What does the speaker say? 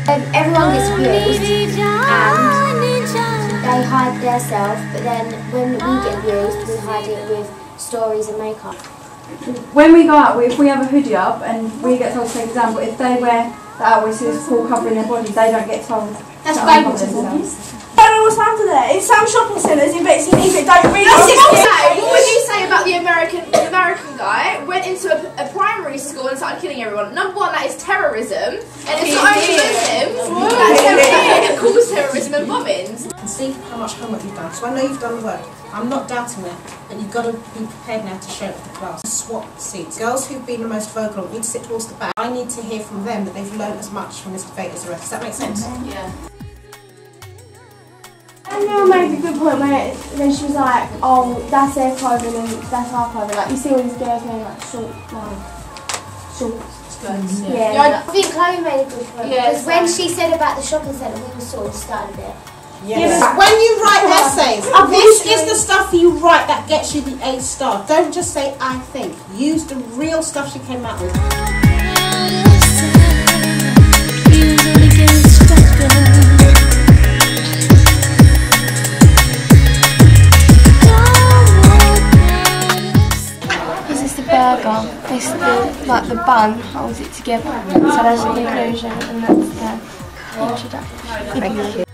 Everyone gets abused and they hide themselves, but then when we get abused, we hide it with stories and makeup. When we go out, if we have a hoodie up and we get told to take an example, if they wear that which is full covering their body, they don't get told. That's favouritism. I don't know what's happened to there. It sounds shopping centres in bits and pieces. Don't read What would you say about the American guy went into a primary school and started killing everyone? Number one, that is terrorism, and it's not only Muslims. That's everything that causes terrorism and bombings. And see how much homework you've done. So I know you've done the work. I'm not doubting it, but you've got to be prepared now to share it with the class. Swap seats. Girls who've been the most vocal need to sit towards the back. I need to hear from them that they've learned as much from this debate as the rest. Does that make sense? Yeah. And Neil made a good point when she was like, oh, that's their clothing and that's our clothing. Like, you see all these girls wearing like shorts. Yeah. I think Chloe made a good point because when she said about the shopping centre, we were sort of started it. Yes. Yeah, when you write essays, this is the stuff you write that gets you the A star. Don't just say, I think. Use the real stuff she came out with. This is the burger. It's the bun holds it together. So that's the conclusion and that's the introduction.